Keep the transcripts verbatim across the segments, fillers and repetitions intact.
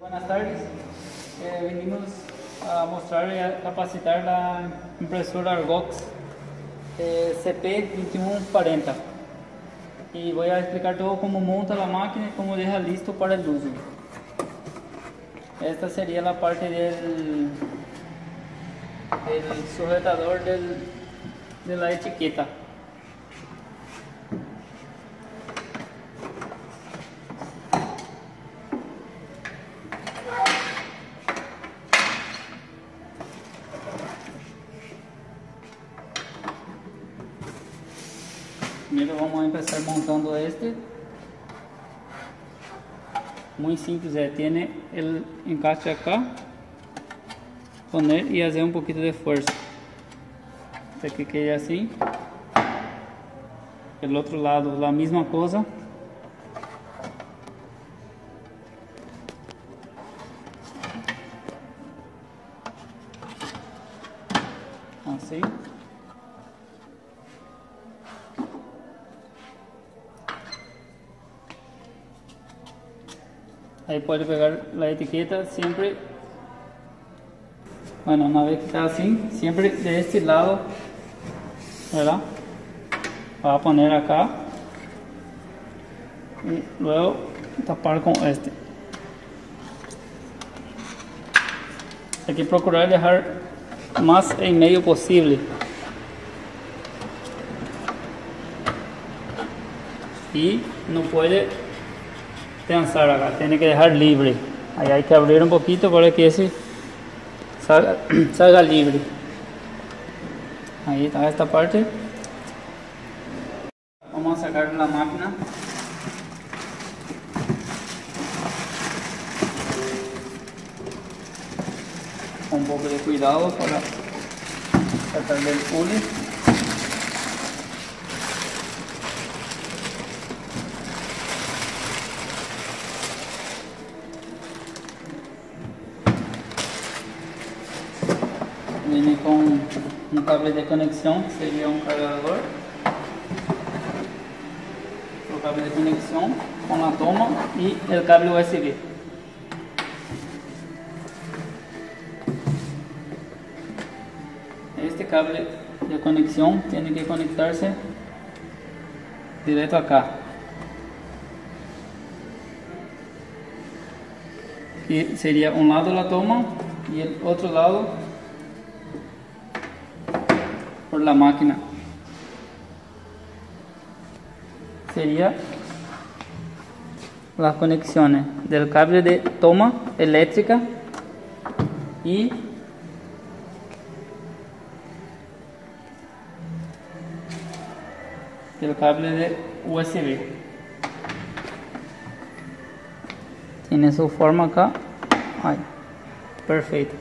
Buenas tardes, eh, venimos a mostrar y a capacitar la impresora Argox eh, C P veintiuno cuarenta y voy a explicar todo cómo monta la máquina y cómo deja listo para el uso. Esta sería la parte del, del sujetador del, de la etiqueta. Primero vamos a empezar montando este. Muy simples, eh. Tiene el encaje acá, poner y hacer un poquito de fuerza hasta que quede así. El otro lado la misma cosa. Así. Ahí puede pegar la etiqueta siempre, bueno, una vez que está así, siempre de este lado, ¿verdad? Va a poner acá y luego tapar con este. Hay que procurar dejar más en medio posible. Y no puede tensar acá, tiene que dejar libre. Ahí hay que abrir un poquito para que ese salga, salga libre. Ahí está esta parte. Vamos a sacar la máquina. Con un poco de cuidado para sacar del puli. Viene con un cable de conexión, que sería un cargador. El cable de conexión con la toma y el cable U S B. Este cable de conexión tiene que conectarse directo acá. Que sería un lado la toma y el otro lado por la máquina. Sería las conexiones del cable de toma eléctrica y del cable de U S B. Tiene su forma acá. Ay, perfecto.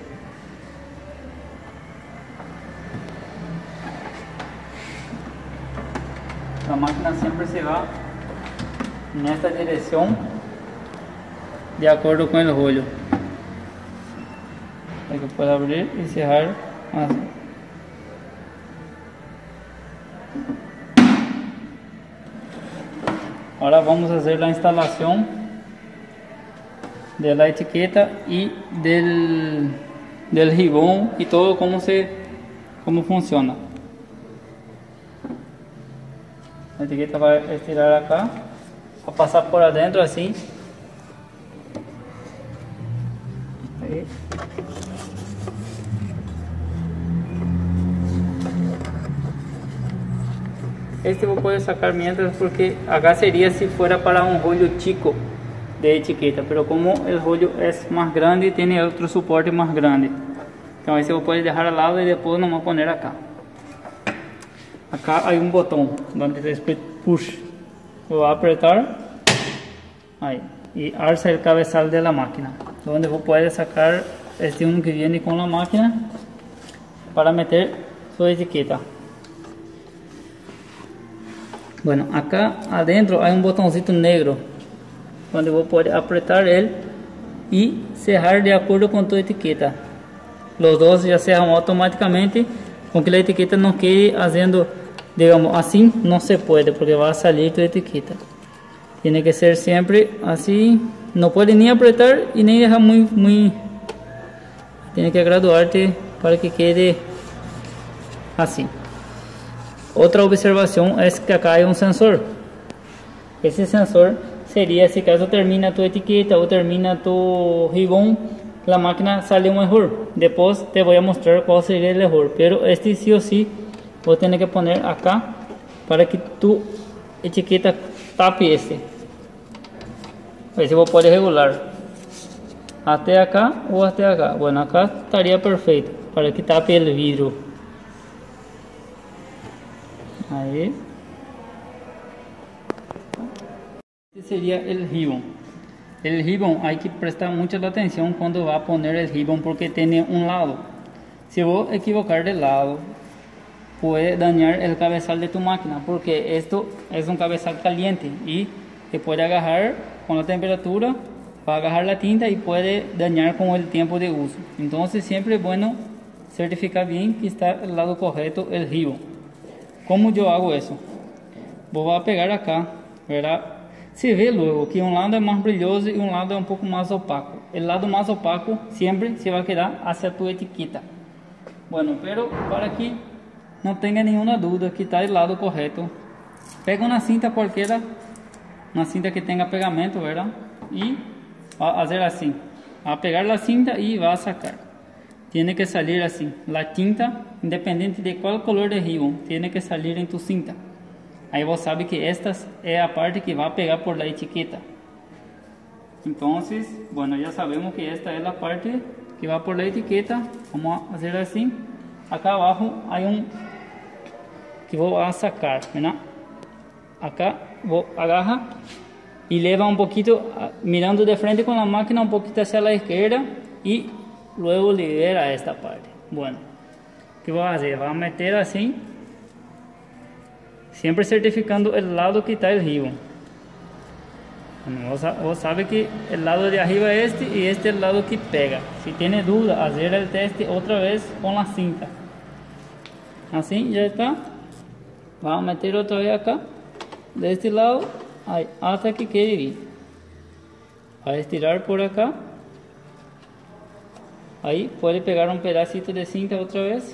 La máquina siempre se va en esta dirección de acuerdo con el rollo. Para que pueda abrir y cerrar así. Ahora vamos a hacer la instalación de la etiqueta y del, del ribbon y todo cómo se cómo funciona. La etiqueta va a estirar acá, va a pasar por adentro así. Ahí. Este vos puedes sacar mientras, porque acá sería si fuera para un rollo chico de etiqueta, pero como el rollo es más grande, tiene otro soporte más grande. Entonces ese vos puedes dejar al lado y después nomás poner acá. Acá hay un botón donde dice push. Voy a apretar ahí y alza el cabezal de la máquina, donde vos puedes sacar este uno que viene con la máquina para meter su etiqueta. Bueno, acá adentro hay un botoncito negro donde vos puedes apretar él y cerrar de acuerdo con tu etiqueta. Los dos ya cerran automáticamente, con que la etiqueta no quede haciendo, digamos, así no se puede porque va a salir tu etiqueta. Tiene que ser siempre así no puede ni apretar y ni dejar muy, muy, tiene que graduarte para que quede así. Otra observación es que acá hay un sensor. Ese sensor sería si caso termina tu etiqueta o termina tu ribbon, la máquina sale un error. Después te voy a mostrar cuál sería el error, pero este sí o sí voy a tener que poner acá para que tu etiqueta tape este. A ver si vos puedes regular hasta acá o hasta acá. Bueno, acá estaría perfecto para que tape el vidrio. Ahí. Este sería el ribbon. El ribbon hay que prestar mucha atención cuando va a poner el ribbon porque tiene un lado. Si vos equivocar de lado, puede dañar el cabezal de tu máquina porque esto es un cabezal caliente y te puede agarrar con la temperatura, va a agarrar la tinta y puede dañar con el tiempo de uso. Entonces siempre es bueno certificar bien que está al lado correcto el ribbon. ¿Cómo yo hago eso? Voy a pegar acá, ¿verdad? Se ve luego que un lado es más brilloso y un lado es un poco más opaco. El lado más opaco siempre se va a quedar hacia tu etiqueta. Bueno, pero para que no tenga ninguna duda que está del lado correcto, pega una cinta cualquiera, una cinta que tenga pegamento, ¿verdad? Y va a hacer así, va a pegar la cinta y va a sacar. Tiene que salir así, la tinta, independiente de cuál color de ribbon, tiene que salir en tu cinta. Ahí vos sabes que esta es la parte que va a pegar por la etiqueta. Entonces, bueno, ya sabemos que esta es la parte que va por la etiqueta. Vamos a hacer así. Acá abajo hay un que voy a sacar, ¿verdad? Acá vos agarra y leva un poquito, mirando de frente con la máquina, un poquito hacia la izquierda y luego libera esta parte. Bueno, ¿qué voy a hacer? Va a meter así, siempre certificando el lado que está el ribbon. Bueno, vos, vos sabes que el lado de arriba es este y este es el lado que pega. Si tiene duda, hacer el teste otra vez con la cinta. Así, ya está. Vamos a meter otra vez acá, de este lado, ahí, hasta que quede bien. Va a estirar por acá. Ahí puede pegar un pedacito de cinta otra vez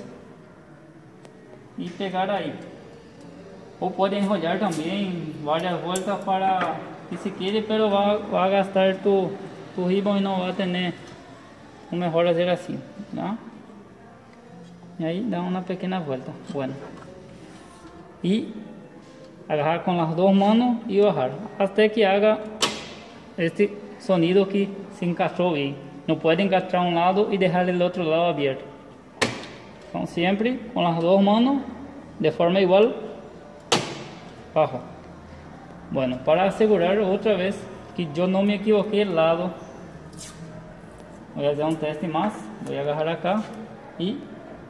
y pegar ahí. O puede enrollar también varias vueltas para que se quede, pero va, va a gastar tu, tu ribbon y no va a tener o mejor hacer así, ¿no? Y ahí da una pequeña vuelta. Bueno, y agarrar con las dos manos y bajar hasta que haga este sonido que se encaixó bien. No puede encaixar un lado y dejar el otro lado abierto. Entonces siempre con las dos manos de forma igual, bajo. Bueno, para asegurar otra vez que yo no me equivoqué el lado, voy a hacer un teste más. Voy a agarrar acá y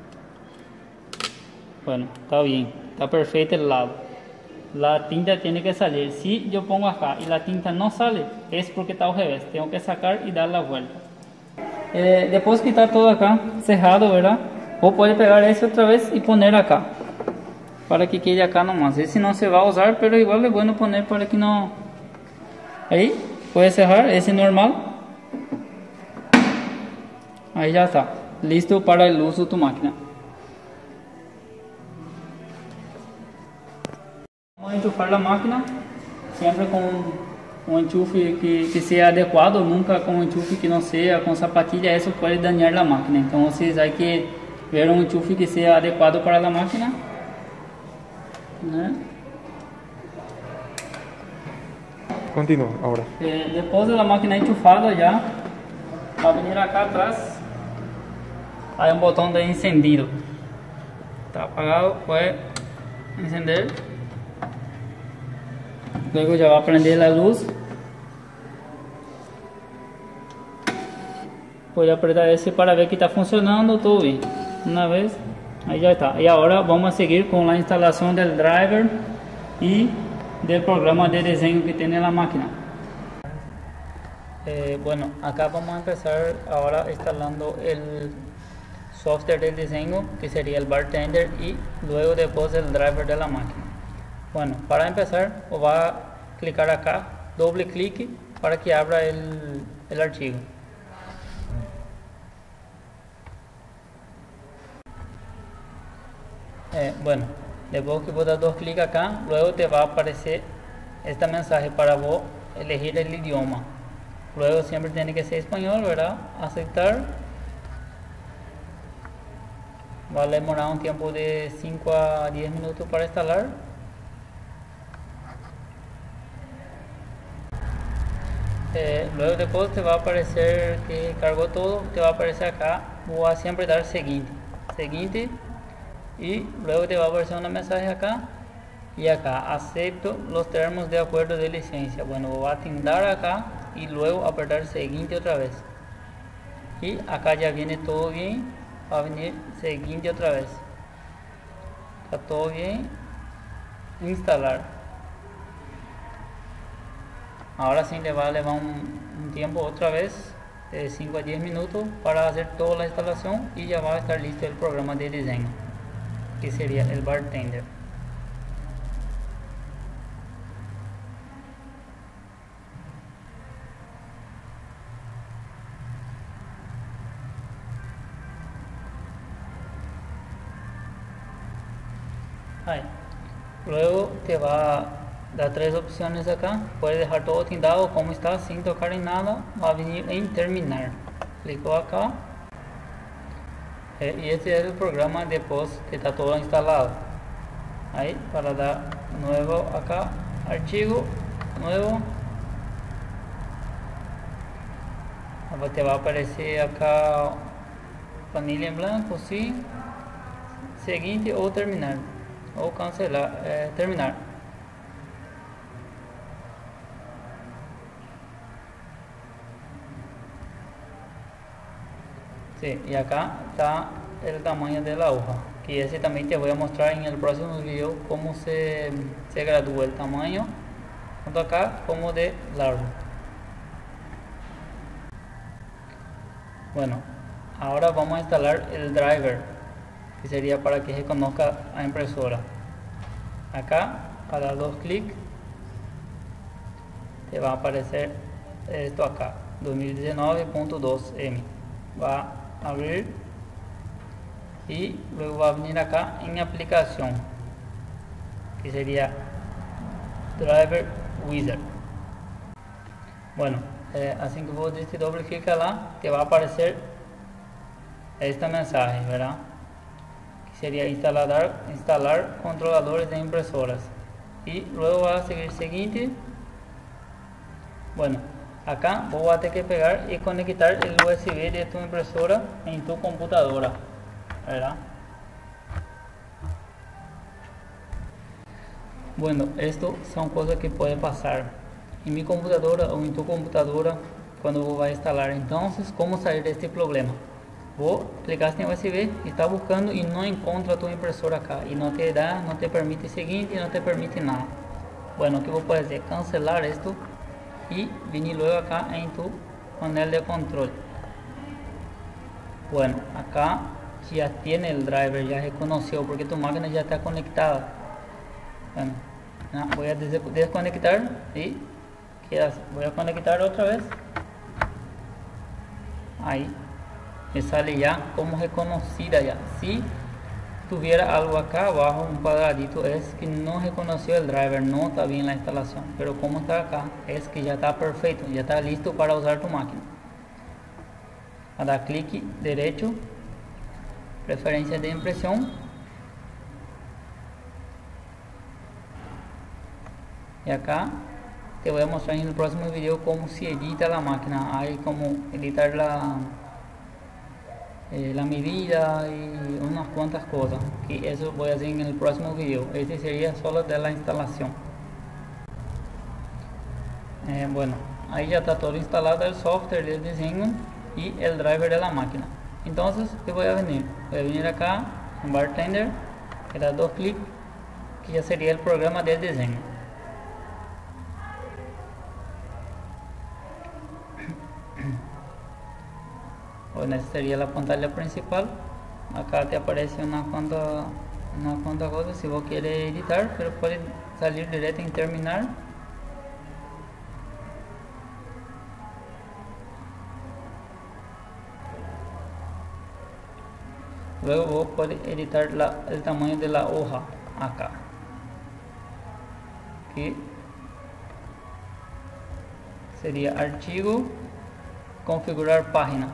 bueno, está bien, está perfecto el lado. La tinta tiene que salir. Si yo pongo acá y la tinta no sale, es porque está al revés. Tengo que sacar y dar la vuelta. Eh, después que está todo acá cerrado, ¿verdad? Vos puedes pegar ese otra vez y poner acá para que quede acá nomás. Ese no se va a usar, pero igual es bueno poner para que no... Ahí, puedes cerrar ese normal. Ahí ya está, listo para el uso de tu máquina. Vamos a enchufar la máquina siempre con un enchufe que, que sea adecuado, nunca con un enchufe que no sea con zapatilla, eso puede dañar la máquina. Entonces hay que ver un enchufe que sea adecuado para la máquina, ¿no? Continúa ahora. Eh, después de la máquina enchufada ya, va a venir acá atrás, hay un botón de encendido. Está apagado, puede encender. Luego ya va a prender la luz. Voy a apretar ese para ver que está funcionando todo bien. Una vez, ahí ya está. Y ahora vamos a seguir con la instalación del driver y del programa de diseño que tiene la máquina. Eh, bueno, acá vamos a empezar ahora instalando el software del diseño, que sería el Bartender, y luego después el driver de la máquina. Bueno, para empezar va a clicar acá, doble clic para que abra el, el archivo. Eh, bueno, después que vos das dos clics acá, luego te va a aparecer este mensaje para vos elegir el idioma. Luego siempre tiene que ser español, ¿verdad? Aceptar. Va a demorar un tiempo de cinco a diez minutos para instalar. Eh, luego después te va a aparecer que cargó todo, te va a aparecer acá, voy a siempre dar siguiente, siguiente, y luego te va a aparecer un mensaje acá, y acá, acepto los términos de acuerdo de licencia. Bueno, voy a tindar acá, y luego apretar siguiente otra vez, y acá ya viene todo bien, va a venir siguiente otra vez, está todo bien, instalar. Ahora sí le va a llevar un, un tiempo otra vez de cinco a diez minutos para hacer toda la instalación y ya va a estar listo el programa de diseño, que sería el Bartender. Ahí. Luego te va a dar tres opciones acá, puedes dejar todo tildado como está sin tocar en nada, va a venir en terminar, clico acá, eh, y este es el programa después que está todo instalado. Ahí, para dar nuevo acá, archivo, nuevo, ahora te va a aparecer acá panilla en blanco, sí, siguiente o terminar, o cancelar, eh, terminar. Sí, y acá está el tamaño de la hoja, que ese también te voy a mostrar en el próximo video cómo se, se gradúa el tamaño, tanto acá como de largo. Bueno, ahora vamos a instalar el driver, que sería para que se conozca a impresora. Acá, para dar dos clics, te va a aparecer esto acá, dos mil diecinueve punto dos eme. Va a abrir y luego va a venir acá en aplicación, que sería Driver Wizard. Bueno, eh, así que vos diste doble clic lá, te va a aparecer este mensaje, ¿verdad? Que sería instalar, instalar controladores de impresoras, y luego va a seguir siguiente. Bueno, acá vos vas a tener que pegar y conectar el U S B de tu impresora en tu computadora, ¿verdad? Bueno, esto son cosas que pueden pasar en mi computadora o en tu computadora cuando vos vas a instalar. Entonces, ¿cómo salir de este problema? Vos clicaste en U S B, está buscando y no encuentra tu impresora acá, y no te da, no te permite seguir y no te permite nada. Bueno, ¿qué vos puedes hacer? Cancelar esto y venir luego acá en tu panel de control. Bueno, acá ya tiene el driver, ya reconoció porque tu máquina ya está conectada. Bueno, no, voy a des desconectar y quedas, voy a conectar otra vez. Ahí me sale ya como reconocida ya. Si tuviera algo acá abajo, un cuadradito, es que no reconoció el driver, no está bien la instalación, pero como está acá, es que ya está perfecto, ya está listo para usar tu máquina. A dar clic derecho, preferencia de impresión, y acá te voy a mostrar en el próximo video cómo se edita la máquina. Hay como editar la Eh, la medida y unas cuantas cosas, que eso voy a hacer en el próximo video. Este sería solo de la instalación. Eh, bueno, ahí ya está todo instalado, el software de diseño y el driver de la máquina. Entonces, ¿qué voy a venir? Voy a venir acá en Bartender, le das dos clics, que ya sería el programa de diseño. Bueno, esta sería la pantalla principal. Acá te aparece una cuanta, una cuanta cosas si vos quieres editar, pero puedes salir directo en terminar. Luego voy a editar la, el tamaño de la hoja acá. Que sería archivo, configurar página.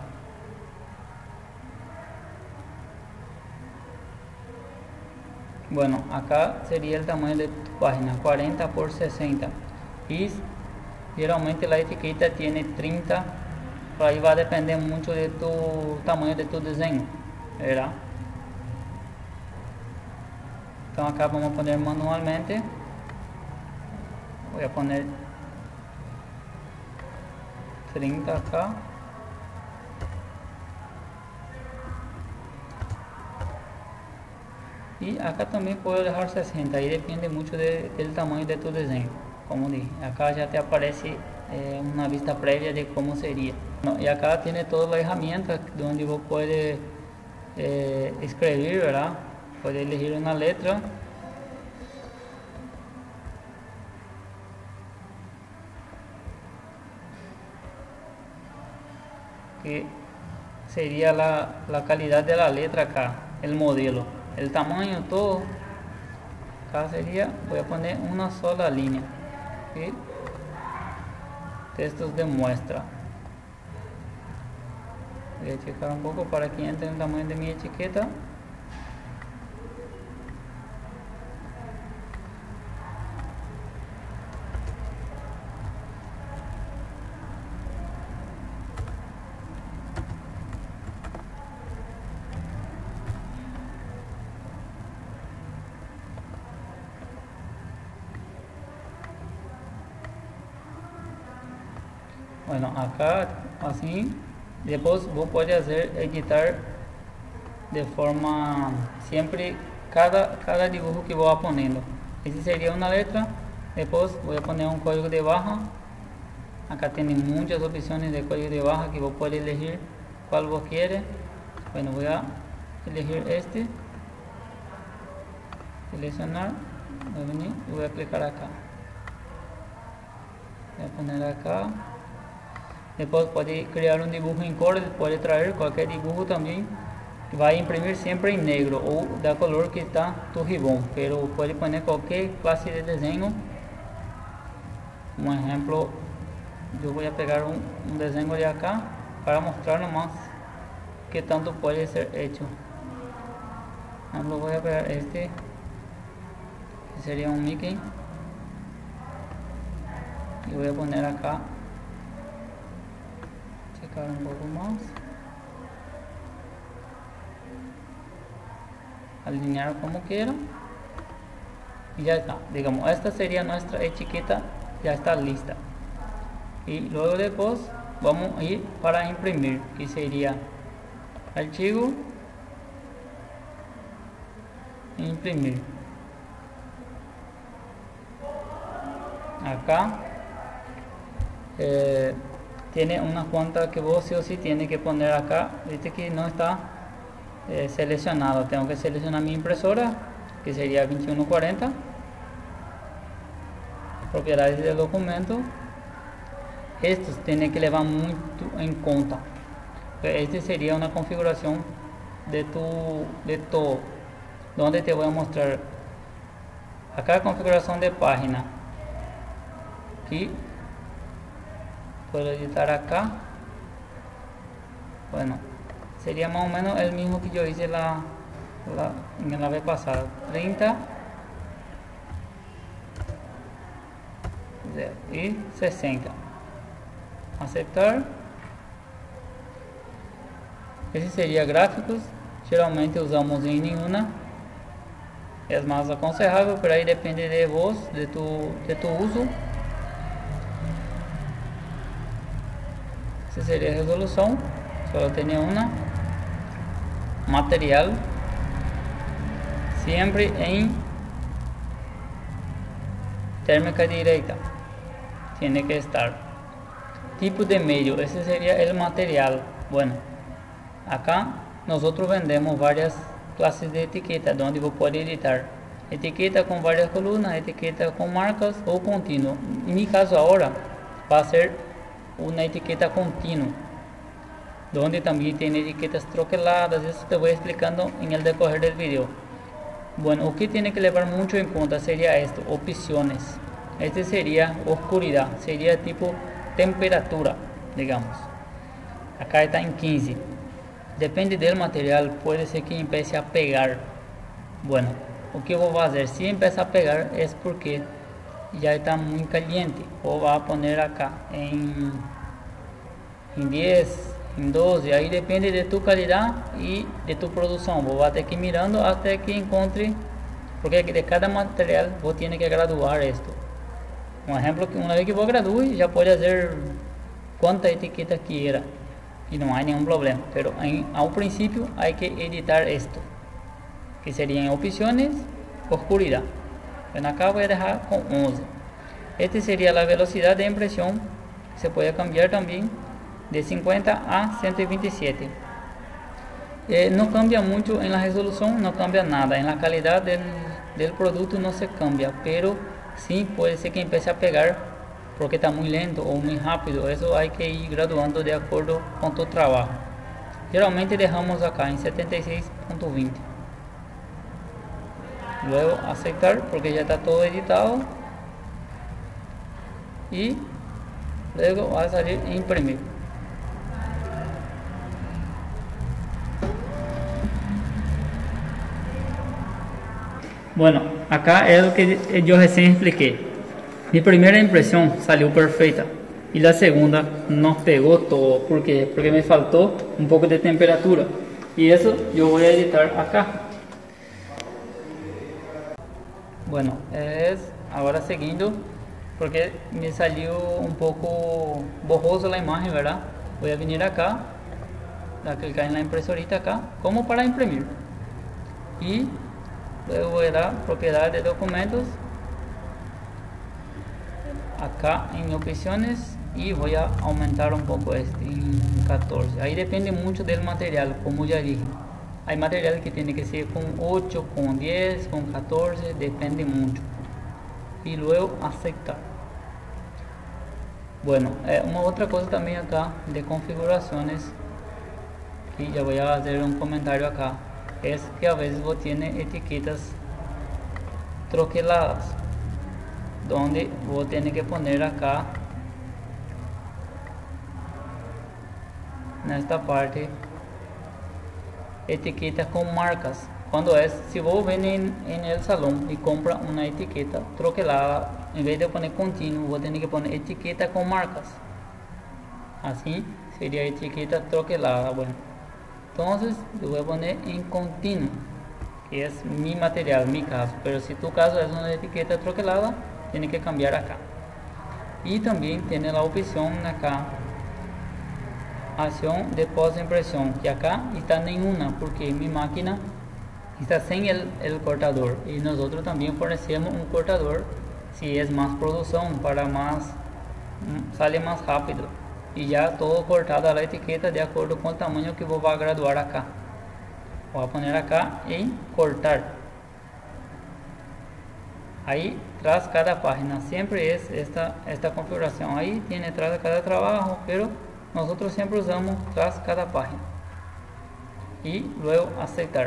Bueno, acá sería el tamaño de tu página, cuarenta por sesenta. Y generalmente la etiqueta tiene treinta. Por ahí va a depender mucho de tu tamaño de tu diseño, ¿verdad? Entonces acá vamos a poner manualmente. Voy a poner treinta acá. Y acá también puedo dejar sesenta, y depende mucho de, del tamaño de tu diseño. Como dije, acá ya te aparece eh, una vista previa de cómo sería. No, y acá tiene todas las herramientas donde vos puedes eh, escribir, ¿verdad? Puedes elegir una letra. Que sería la, la calidad de la letra acá, el modelo, el tamaño, todo. Acá sería, voy a poner una sola línea. ¿Sí? Textos de muestra. Voy a checar un poco para que entre el tamaño de mi etiqueta. Bueno, acá así, después vos puedes hacer editar de forma siempre cada, cada dibujo que voy poniendo. Ese sería una letra. Después voy a poner un código de barra. Acá tiene muchas opciones de código de barra que vos puedes elegir cuál vos quieres. Bueno, voy a elegir este, seleccionar, voy a venir y voy a clicar acá. Voy a poner acá. Después puede crear un dibujo en color, puede traer cualquier dibujo también. Va a imprimir siempre en negro o da color que está tu ribbon, pero puede poner cualquier clase de diseño. Un ejemplo, yo voy a pegar un, un diseño de acá para mostrar nomás que tanto puede ser hecho. Por ejemplo, voy a pegar este, que sería un Mickey, y voy a poner acá. Un poco más, alinear como quiera y ya está. Digamos, esta sería nuestra etiqueta, ya está lista. Y luego después vamos a ir para imprimir, que sería archivo, imprimir. Acá eh, tiene una cuenta que vos sí o sí tiene que poner acá. Viste que no está eh, seleccionado. Tengo que seleccionar mi impresora, que sería veintiuno cuarenta. Propiedades del documento. Estos tienen que llevar mucho en cuenta. Este sería una configuración de tu de todo, donde te voy a mostrar acá configuración de página. Aquí puedo editar acá. Bueno, sería más o menos el mismo que yo hice la, la, en la vez pasada. treinta y sesenta. Aceptar. Ese sería gráficos. Geralmente usamos en ninguna. Es más aconsejable, pero ahí depende de vos, de tu, de tu uso. Esa sería resolución, solo tenía una. Material, siempre en térmica directa, tiene que estar. Tipo de medio, ese sería el material. Bueno, acá nosotros vendemos varias clases de etiqueta, donde vos puedes editar etiqueta con varias columnas, etiqueta con marcas o continuo. En mi caso ahora va a ser una etiqueta continua. donde también tiene etiquetas troqueladas. Eso te voy explicando en el decorrer del video. Bueno, lo que tiene que llevar mucho en cuenta sería esto, opciones. Este sería oscuridad, sería tipo temperatura, digamos. Acá está en quince. Depende del material, puede ser que empiece a pegar. Bueno, lo que voy a hacer, si empieza a pegar es porque ya está muy caliente. O va a poner acá en, en diez, en doce, ahí depende de tu calidad y de tu producción. Vos vas a tener que ir mirando hasta que encuentre, porque de cada material vos tienes que graduar esto. Un ejemplo, que una vez que vos gradúe, ya puede hacer cuánta etiqueta quiera y no hay ningún problema. Pero en, a un principio hay que editar esto, que serían opciones, oscuridad. Bueno, acá voy a dejar con once. Este sería la velocidad de impresión. Se puede cambiar también de cincuenta a ciento veintisiete. Eh, no cambia mucho en la resolución, no cambia nada. En la calidad del, del producto no se cambia, pero sí puede ser que empiece a pegar porque está muy lento o muy rápido. Eso hay que ir graduando de acuerdo con tu trabajo. Geralmente dejamos acá en setenta y seis punto veinte. Luego aceptar porque ya está todo editado. Y luego va a salir imprimir. Bueno, acá es lo que yo recién expliqué. Mi primera impresión salió perfecta y la segunda no pegó todo. ¿Por qué? Porque me faltó un poco de temperatura y eso yo voy a editar acá. Bueno, es ahora siguiendo porque me salió un poco borroso la imagen, ¿verdad? Voy a venir acá, a clicar en la impresorita acá, como para imprimir. Y luego voy a dar propiedad de documentos acá en opciones y voy a aumentar un poco este en catorce. Ahí depende mucho del material, como ya dije. Hay material que tiene que ser con ocho, con diez, con catorce, depende mucho. Y luego aceptar. Bueno, eh, una otra cosa también acá de configuraciones, y ya voy a hacer un comentario acá, es que a veces vos tiene etiquetas troqueladas, donde vos tiene que poner acá en esta parte etiquetas con marcas. Cuando es, si vos ven en, en el salón y compra una etiqueta troquelada, en vez de poner continuo, vos tenés que poner etiqueta con marcas. Así sería etiqueta troquelada. Bueno, entonces yo voy a poner en continuo, que es mi material, mi caso. Pero si tu caso es una etiqueta troquelada, tiene que cambiar acá. Y también tiene la opción acá, acción de post impresión, que acá está ninguna porque mi máquina está sin el, el cortador, y nosotros también fornecemos un cortador si es más producción, para más sale más rápido, y ya todo cortado la etiqueta de acuerdo con el tamaño que vos vas a graduar acá. Voy a poner acá en cortar. Ahí tras cada página siempre es esta esta configuración. Ahí tiene tras cada trabajo, pero nosotros siempre usamos tras cada página. Y luego aceptar.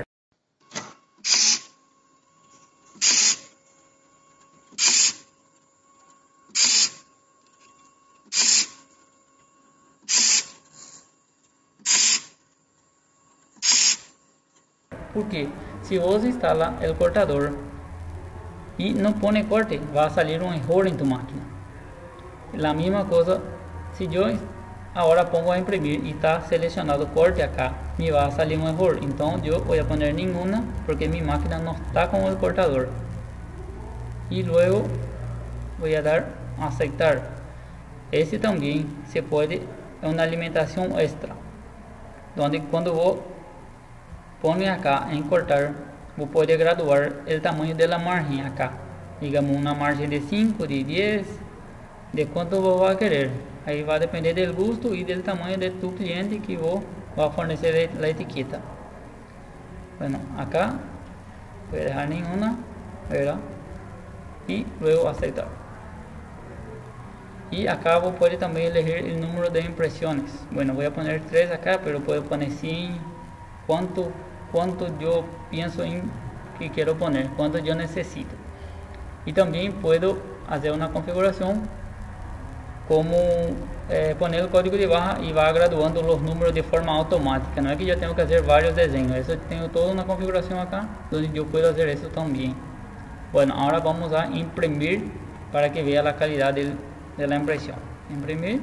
Porque si vos instala el cortador y no pone corte, va a salir un error en tu máquina. La misma cosa, si yo ahora pongo a imprimir y está seleccionado corte acá, me va a salir un error. Entonces yo voy a poner ninguna porque mi máquina no está con el cortador. Y luego voy a dar a aceptar. Este también se puede, es una alimentación extra, donde cuando vos pone acá en cortar, vos puedes graduar el tamaño de la margen acá, digamos una margen de cinco, de diez, de cuánto vos vas a querer. Ahí va a depender del gusto y del tamaño de tu cliente que vos va a fornecer la etiqueta. Bueno, acá voy a dejar ninguna, ¿verdad? Y luego aceptar. Y acá vos puedes también elegir el número de impresiones. Bueno, voy a poner tres acá, pero puedo poner cien. ¿Cuánto, cuánto yo pienso en que quiero poner? ¿Cuánto yo necesito? Y también puedo hacer una configuración como eh, poner el código de barra y va graduando los números de forma automática. No es que yo tengo que hacer varios diseños. Eso tengo toda una configuración acá donde yo puedo hacer eso también. Bueno, ahora vamos a imprimir para que vea la calidad del, de la impresión. Imprimir.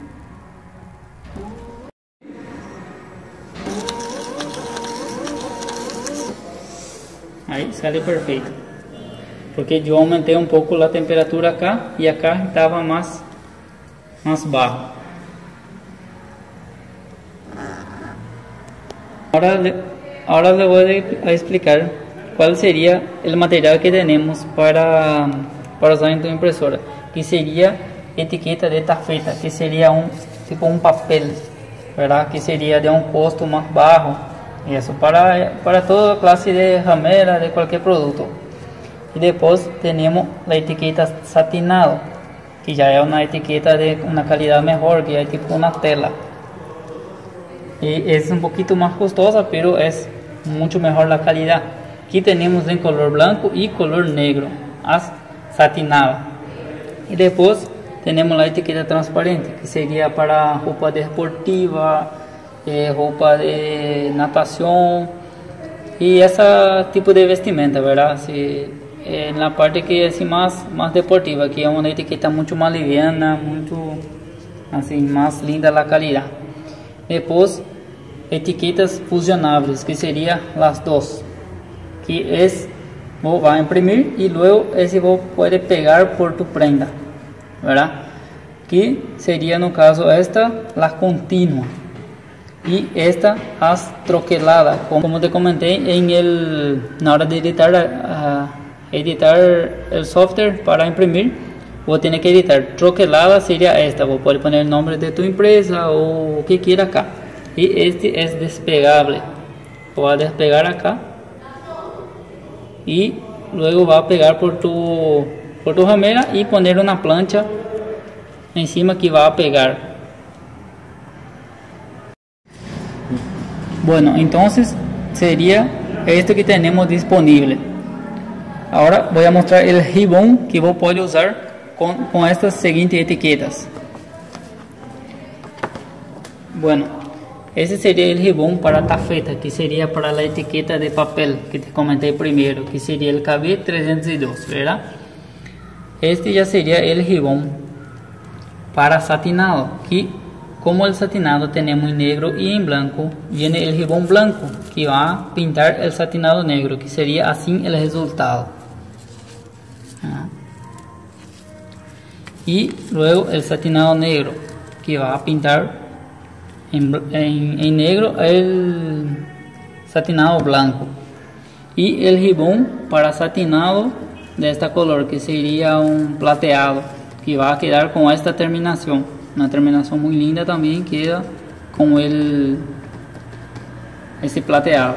Ahí sale perfecto, porque yo aumenté un poco la temperatura acá y acá estaba más más bajo. Ahora le, ahora le voy a explicar cuál sería el material que tenemos para, para usar en tu impresora, que sería etiqueta de tafeta, que sería un tipo un papel, ¿verdad? Que sería de un costo más bajo, y eso para, para toda clase de ramera, de cualquier producto. Y después tenemos la etiqueta satinado, que ya es una etiqueta de una calidad mejor, que es tipo una tela, y es un poquito más costosa, pero es mucho mejor la calidad. Aquí tenemos en color blanco y color negro, as satinada. Y después tenemos la etiqueta transparente, que sería para ropa deportiva, eh, ropa de natación y ese tipo de vestimenta, ¿verdad? Si, en la parte que es más, más deportiva, que es una etiqueta mucho más liviana, mucho así, más linda la calidad. Después etiquetas fusionables, que sería las dos, que es vos va a imprimir y luego ese vos puede pegar por tu prenda, ¿verdad? Que sería no caso esta la continua y esta as troquelada, como te comenté en el na hora de editar uh, editar el software para imprimir, vos tenés que editar troquelada, sería esta, vos puedes poner el nombre de tu empresa o o que quiera acá. Y este es despegable, va a despegar acá y luego va a pegar por tu por tu ramera y poner una plancha encima que va a pegar. Bueno, entonces sería esto que tenemos disponible. Ahora voy a mostrar el ribbon que vos puedes usar con, con estas siguientes etiquetas. Bueno, ese sería el ribbon para tafeta, que sería para la etiqueta de papel que te comenté primero, que sería el K B trescientos dos, ¿verdad? Este ya sería el ribbon para satinado, que como el satinado tenemos en negro y en blanco, viene el ribbon blanco que va a pintar el satinado negro, que sería así el resultado. Ah. Y luego el satinado negro que va a pintar En, en, en negro el satinado blanco, y el ribbon para satinado de esta color, que sería un plateado, que va a quedar con esta terminación, una terminación muy linda también, queda con el ese plateado.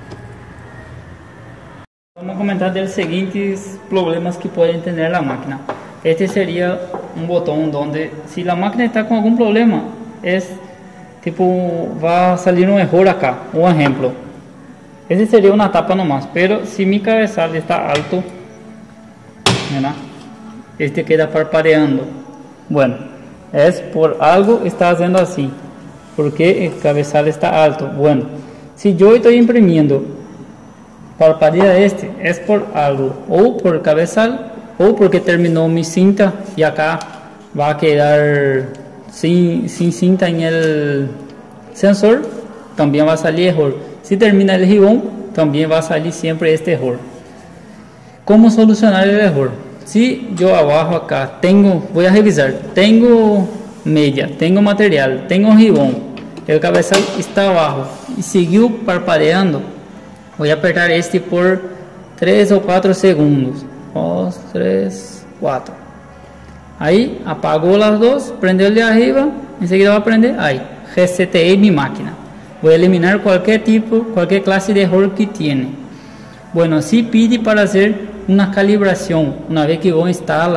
Vamos a comentar de los siguientes problemas que pueden tener la máquina. Este sería un botón donde si la máquina está con algún problema, es tipo va a salir un error acá. Un ejemplo, ese sería una tapa nomás, pero si mi cabezal está alto, ¿verdad? Este queda parpadeando. Bueno, es por algo está haciendo así, porque el cabezal está alto. Bueno, si yo estoy imprimiendo parpadea este, es por algo, o por el cabezal, o porque terminó mi cinta y acá va a quedar sin, sin cinta en el sensor, también va a salir error. Si termina el ribbon, también va a salir siempre este error. ¿Cómo solucionar el error? Si yo abajo acá tengo, voy a revisar, tengo media, tengo material, tengo ribbon, el cabezal está abajo y siguió parpadeando, voy a apretar este por tres o cuatro segundos. dos, tres, cuatro. Ahí apagó las dos, prendió el de arriba, enseguida va a prender. Ahí reseteé mi máquina. Voy a eliminar cualquier tipo, cualquier clase de error que tiene. Bueno, si pide para hacer una calibración, una vez que vos instala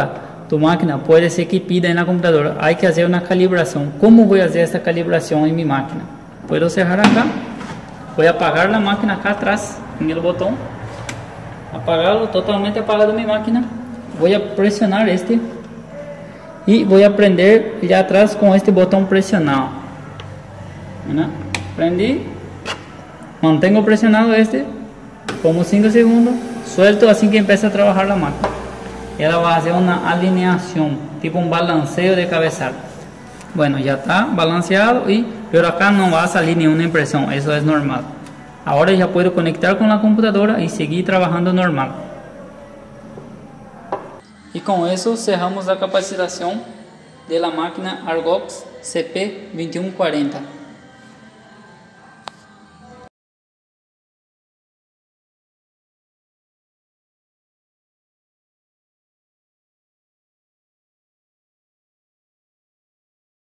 tu máquina, puede ser que pida en la computadora, hay que hacer una calibración. ¿Cómo voy a hacer esta calibración en mi máquina? Puedo cerrar acá, voy a apagar la máquina acá atrás, en el botón, apagarlo, totalmente apagado mi máquina, voy a presionar este y voy a prender ya atrás con este botón presionado. ¿Verdad? Prendí, mantengo presionado este, como cinco segundos, suelto así que empieza a trabajar la máquina. Ela va a hacer una alineación, tipo un balanceo de cabezal. Bueno, ya está balanceado, y, pero acá no va a salir ninguna impresión, eso es normal. Ahora ya puedo conectar con la computadora y seguir trabajando normal. Y con eso cerramos la capacitación de la máquina Argox C P veintiuno cuarenta.